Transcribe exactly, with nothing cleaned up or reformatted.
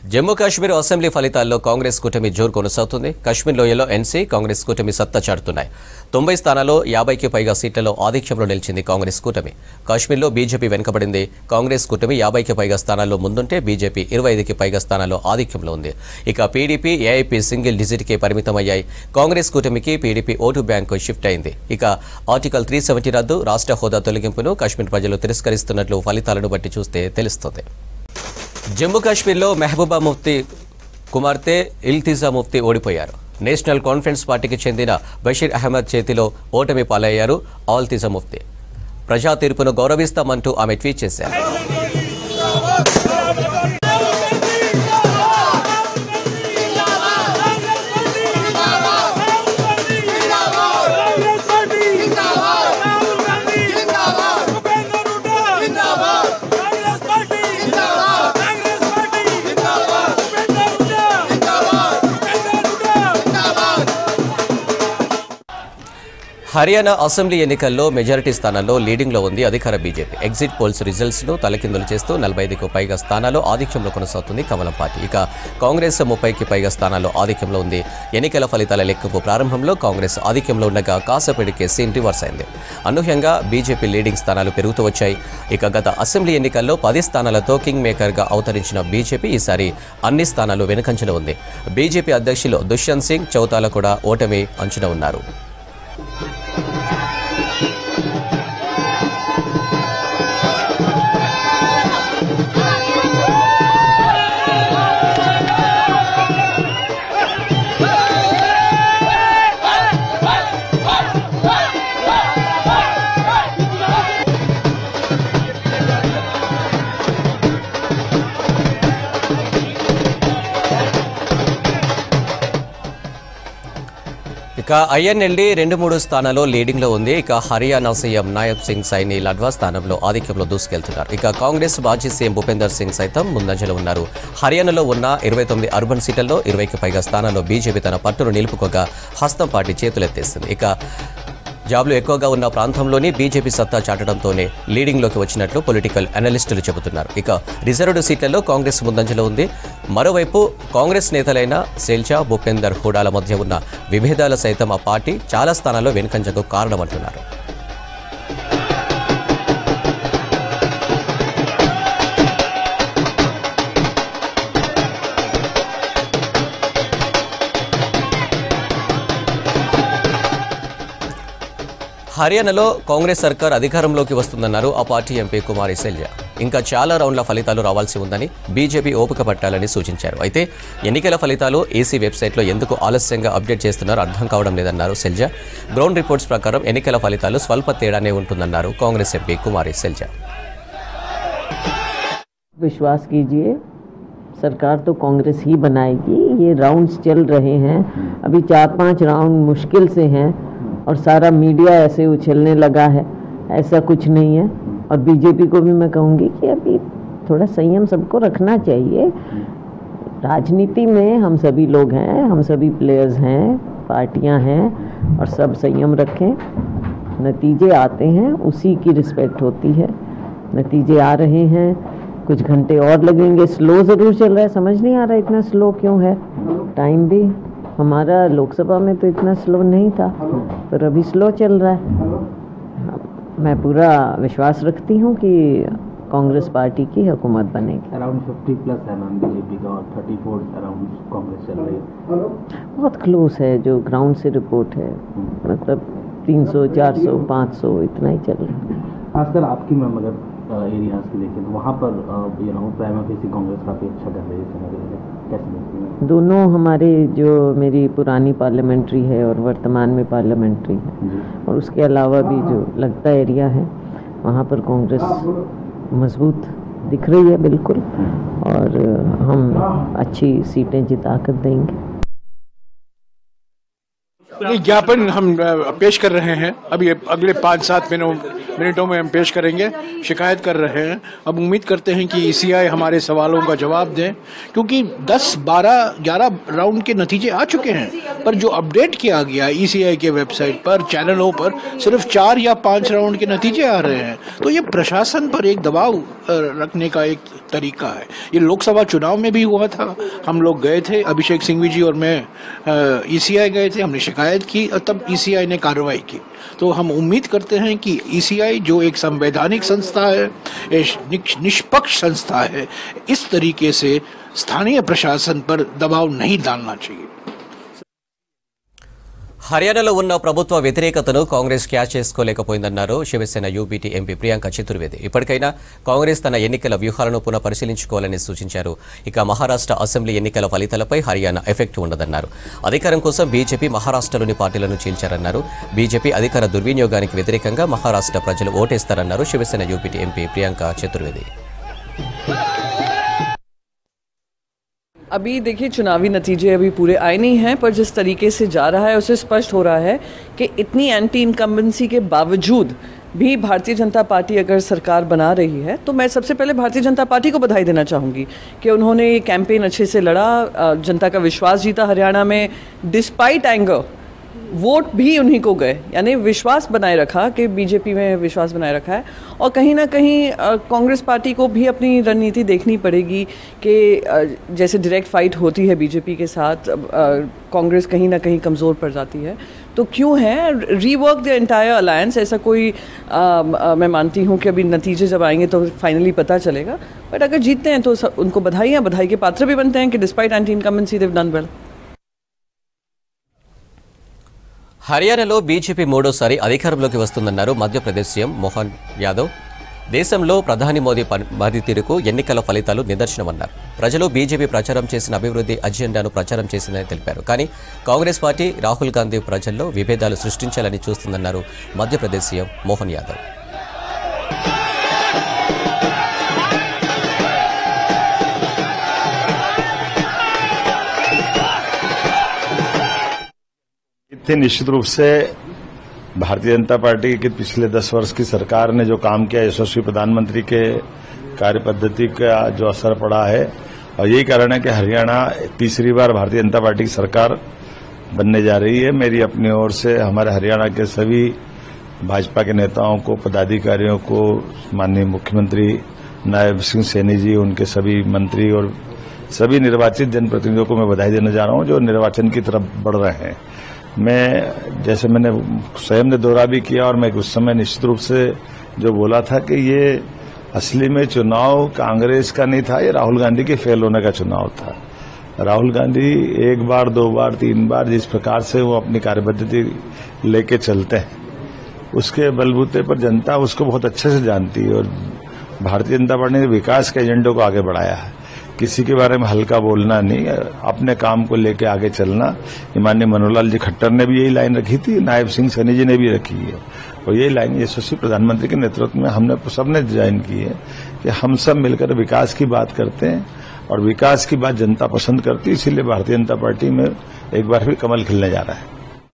Jammu Kashmir assembly ఫలితాల్లో కాంగ్రెస్ కూటమి జోరు కొనసాగుతుంది. కాశ్మీర్ లోయలో ఎన్సీ కాంగ్రెస్ కూటమి సత్తా చాటుతున్నాయి. తొంభై స్థానాల్లో యాభైకి పైగా సీట్లలో ఆధిక్యంలో నిలిచింది కాంగ్రెస్ కూటమి. కాశ్మీర్లో బీజేపీ వెనుకబడింది. కాంగ్రెస్ కూటమి యాభైకి పైగా స్థానాల్లో ముందుంటే బీజేపీ ఇరవై ఐదుకి పైగా స్థానాల్లో ఆధిక్యంలో ఉంది. ఇక పీడీపీ, ఏఐపీ సింగిల్ డిజిట్కే పరిమితమయ్యాయి. కాంగ్రెస్ కూటమికి పీడీపీ ఓటు బ్యాంకు షిఫ్ట్ అయింది. ఇక ఆర్టికల్ త్రీ సెవెంటీ రద్దు, రాష్ట్ర హోదా తొలగింపును కాశ్మీర్ ప్రజలు తిరస్కరిస్తున్నట్లు ఫలితాలను బట్టి చూస్తే తెలుస్తోంది. జమ్మూ కాశ్మీర్లో మెహబూబా ముఫ్తీ కుమార్తె ఇల్తిజా ముఫ్తీ ఓడిపోయారు. నేషనల్ కాన్ఫరెన్స్ పార్టీకి చెందిన బషీర్ అహ్మద్ చేతిలో ఓటమి పాలయ్యారు ఆల్తిజా ముఫ్తీ. ప్రజా తీర్పును గౌరవిస్తామంటూ ఆమె ట్వీట్ చేశారు. హర్యానా అసెంబ్లీ ఎన్నికల్లో మెజారిటీ స్థానాల్లో లీడింగ్లో ఉంది అధికార బీజేపీ. ఎగ్జిట్ పోల్స్ రిజల్ట్స్ను తలకిందులు చేస్తూ నలభై ఐదుకు పైగా స్థానాల్లో ఆధిక్యంలో కొనసాగుతుంది కమలం పార్టీ. ఇక కాంగ్రెస్ ముప్పైకి పైగా స్థానాల్లో ఆధిక్యంలో ఉంది. ఎన్నికల ఫలితాల లెక్కపు ప్రారంభంలో కాంగ్రెస్ ఆధిక్యంలో ఉండగా కాసేపటికే సీన్ రివర్స్ అయింది. అనూహ్యంగా బీజేపీ లీడింగ్ స్థానాలు పెరుగుతూ వచ్చాయి. ఇక గత అసెంబ్లీ ఎన్నికల్లో పది స్థానాలతో కింగ్ మేకర్గా అవతరించిన బీజేపీ ఈసారి అన్ని స్థానాలు వెనుకంజలో ఉంది. బీజేపీ అధ్యక్షులు దుష్యంత్ సింగ్ చౌతాల కూడా ఓటమి అంచనా ఉన్నారు. ఇక ఐఎన్ఎల్డీ రెండు మూడు స్థానాల్లో లీడింగ్లో ఉంది. ఇక హర్యానా సీఎం నాయబ్ సింగ్ సైని లడ్వా స్థానంలో ఆధిక్యంలో దూసుకెళ్తున్నారు. ఇక కాంగ్రెస్ మాజీ సీఎం భూపేందర్ సింగ్ సైతం ముందంజలో ఉన్నారు. హర్యానాలో ఉన్న ఇరవై తొమ్మిది అర్బన్ సీట్లలో ఇరవైకి పైగా స్థానాల్లో బీజేపీ తన పట్టును నిలుపుకోగా హస్తం పార్టీ చేతులెత్తేస్తుంది. ఇక జాబ్లు ఎక్కువగా ఉన్న ప్రాంతంలోని బీజేపీ సత్తా చాటడంతోనే లీడింగ్లోకి వచ్చినట్లు పొలిటికల్ అనలిస్టులు చెబుతున్నారు. ఇక రిజర్వ్డ్ సీట్లలో కాంగ్రెస్ ముందంజలో ఉంది. మరోవైపు కాంగ్రెస్ నేతలైన శైల్జా, భూపేందర్ హూడాల మధ్య ఉన్న విభేదాలు సైతం ఆ పార్టీ చాలా స్థానాల్లో వెనుకంజకు కారణమంటున్నారు. హర్యానాలో కాంగ్రెస్ సర్కార్ అధికారంలోకి వస్తుందన్నారు ఆ పార్టీ ఎంపీ కుమారి శైలజ. ఇంకా చాలా రౌండ్ల ఫలితాలు రావాల్సి ఉందని బీజేపీ ఓపిక పట్టాలని సూచించారు. అయితే ఎన్నికల ఫలితాలు ఏసీ వెబ్సైట్లో ఎందుకు ఆలస్యంగా అప్డేట్ చేస్తున్నారో అర్థం కావడం లేదన్నారు శైలజ. గ్రౌండ్ రిపోర్ట్స్ ప్రకారం ఎన్నికల ఫలితాలు స్వల్ప తేడానే ఉంటుందన్నారు కాంగ్రెస్ ఎంపీ కుమారి శైలజ. विश्वास कीजिए, सरकार तो कांग्रेस ही बनाएगी. ये राउंड्स चल रहे हैं, अभी चार पांच राउंड मुश्किल से हैं और सारा मीडिया ऐसे उछलने लगा है. ऐसा कुछ नहीं है. और बीजेपी को भी मैं कहूँगी कि अभी थोड़ा संयम सबको रखना चाहिए. राजनीति में हम सभी लोग हैं, हम सभी प्लेयर्स हैं, पार्टियां हैं, और सब संयम रखें. नतीजे आते हैं, उसी की रिस्पेक्ट होती है. नतीजे आ रहे हैं, कुछ घंटे और लगेंगे. स्लो ज़रूर चल रहा है, समझ नहीं आ रहा इतना स्लो क्यों है. टाइम भी हमारा लोकसभा में तो इतना स्लो नहीं था, पर अभी स्लो चल रहा है. मैं पूरा विश्वास रखती हूँ कि कांग्रेस पार्टी की हुकूमत बनेगी. अराउंड फिफ्टी प्लस है मैम बीजेपी का और थर्टी फोर अराउंड कांग्रेस चल रही है. बहुत क्लोज है जो ग्राउंड से रिपोर्ट है. मतलब तीन सौ, चार सौ, पाँच सौ इतना ही चल रहा है. खासकर आपकी मैम अगर एरियाज की देखें तो वहाँ पर you know prima facie Congress काफ़ी अच्छा कर रही है. कैसे देखती हैं? दोनों हमारे जो मेरी पुरानी पार्लियामेंट्री है और वर्तमान में पार्लियामेंट्री है, और उसके अलावा भी जो लगता एरिया है वहाँ पर कांग्रेस मजबूत दिख रही है बिल्कुल. और हम अच्छी सीटें जिता कर देंगे. ज्ञापन हम पेश कर रहे हैं. अभी अगले पाँच सात मिनटों में हम पेश करेंगे. शिकायत कर रहे हैं. अब उम्मीद करते हैं कि ईसीआई हमारे सवालों का जवाब दें, क्योंकि दस, बारह, ग्यारह राउंड के नतीजे आ चुके हैं, पर जो अपडेट किया गया ईसीआई के वेबसाइट पर, चैनलों पर सिर्फ चार या पाँच राउंड के नतीजे आ रहे हैं. तो ये प्रशासन पर एक दबाव रखने का एक तरीका है। ये लोकसभा चुनाव में भी हुआ था, हम लोग गए थे, अभिषेक सिंघवी जी और मैं ईसीआई गए थे, हमने शिकायत की और तब ईसीआई ने कार्रवाई की। तो हम उम्मीद करते हैं कि ईसीआई जो एक संवैधानिक संस्था है, एक निष्पक्ष संस्था है, इस तरीके से स्थानीय प्रशासन पर दबाव नहीं डालना चाहिए। హర్యానాలో ఉన్న ప్రభుత్వ వ్యతిరేకతను కాంగ్రెస్ క్యాచ్ చేసుకోలేకపోయిందన్నారు శివసేన యూబీటీ ఎంపీ ప్రియాంక చతుర్వేది. ఇప్పటికైనా కాంగ్రెస్ తన ఎన్నికల వ్యూహాలను పునః పరిశీలించుకోవాలని సూచించారు. ఇక మహారాష్ట్ర అసెంబ్లీ ఎన్నికల ఫలితాలపై హర్యానా ఎఫెక్ట్ ఉండదన్నారు. అధికారం కోసం బీజేపీ మహారాష్ట్రలోని పార్టీలను చీల్చారన్నారు. బీజేపీ అధికార దుర్వినియోగానికి వ్యతిరేకంగా మహారాష్ట్ర ప్రజలు ఓటేస్తారన్నారు శివసేన యూబీటీ ఎంపీ ప్రియాంక చతుర్వేది. अभी देखिए, चुनावी नतीजे अभी पूरे आए नहीं हैं, पर जिस तरीके से जा रहा है उससे स्पष्ट हो रहा है कि इतनी एंटी इनकम्बेंसी के बावजूद भी भारतीय जनता पार्टी अगर सरकार बना रही है तो मैं सबसे पहले भारतीय जनता पार्टी को बधाई देना चाहूँगी कि उन्होंने ये कैंपेन अच्छे से लड़ा, जनता का विश्वास जीता हरियाणा में, डिस्पाइट एंगर वोट भी उन्हीं को गए, यानी विश्वास बनाए रखा कि बीजेपी में विश्वास बनाए रखा है। और कहीं ना कहीं कांग्रेस पार्टी को भी अपनी रणनीति देखनी पड़ेगी कि जैसे डायरेक्ट फाइट होती है बीजेपी के साथ, कांग्रेस कहीं ना कहीं कमज़ोर पड़ जाती है, तो क्यों है रीवर्क द एंटायर अलायंस। ऐसा कोई आ, आ, मैं मानती हूँ कि अभी नतीजे जब आएंगे तो फाइनली पता चलेगा, बट अगर जीतते हैं तो उनको बधाइयाँ, बधाई के पात्र भी बनते हैं कि despite anti incumbency they have done well. హర్యానాలో బీజేపీ మూడోసారి అధికారంలోకి వస్తుందన్నారు మధ్యప్రదేశ్ సీఎం మోహన్ యాదవ్. దేశంలో ప్రధాని మోదీ పనితీరుకు ఎన్నికల ఫలితాలు నిదర్శనమన్నారు. ప్రజలు బీజేపీ ప్రచారం చేసిన అభివృద్ధి అజెండాను ప్రచారం చేసిందని తెలిపారు. కానీ కాంగ్రెస్ పార్టీ రాహుల్ గాంధీ ప్రజల్లో విభేదాలు సృష్టించాలని చూస్తుందన్నారు మధ్యప్రదేశ్ సీఎం మోహన్ యాదవ్. निश्चित रूप से भारतीय जनता पार्टी के पिछले दस वर्ष की सरकार ने जो काम किया, यशस्वी प्रधानमंत्री के कार्य पद्धति का जो असर पड़ा है, और यही कारण है कि हरियाणा तीसरी बार भारतीय जनता पार्टी की सरकार बनने जा रही है। मेरी अपनी ओर से हमारे हरियाणा के सभी भाजपा के नेताओं को, पदाधिकारियों को, माननीय मुख्यमंत्री नायब सिंह सैनी जी, उनके सभी मंत्री और सभी निर्वाचित जनप्रतिनिधियों को मैं बधाई देना जा रहा हूं जो निर्वाचन की तरफ बढ़ रहे हैं। मैं जैसे मैंने स्वयं ने दौरा भी किया और मैं उस समय निश्चित रूप से जो बोला था कि ये असली में चुनाव कांग्रेस का नहीं था, ये राहुल गांधी के फेल होने का चुनाव था। राहुल गांधी एक बार, दो बार, तीन बार जिस प्रकार से वो अपनी कार्यपद्धति लेके चलते हैं, उसके बलबूते पर जनता उसको बहुत अच्छे से जानती है। और भारतीय जनता पार्टी ने विकास के एजेंडे को आगे बढ़ाया है, किसी के बारे में हल्का बोलना नहीं, अपने काम को लेके आगे चलना। माननीय मनोहर लाल जी खट्टर ने भी यही लाइन रखी थी, नायब सिंह सैनी जी ने भी रखी है, और यही लाइन यशस्वी प्रधानमंत्री के नेतृत्व में हमने सबने डिजाइन की है कि हम सब मिलकर विकास की बात करते हैं और विकास की बात जनता पसंद करती है। इसीलिए भारतीय जनता पार्टी में एक बार फिर कमल खिलने जा रहा है।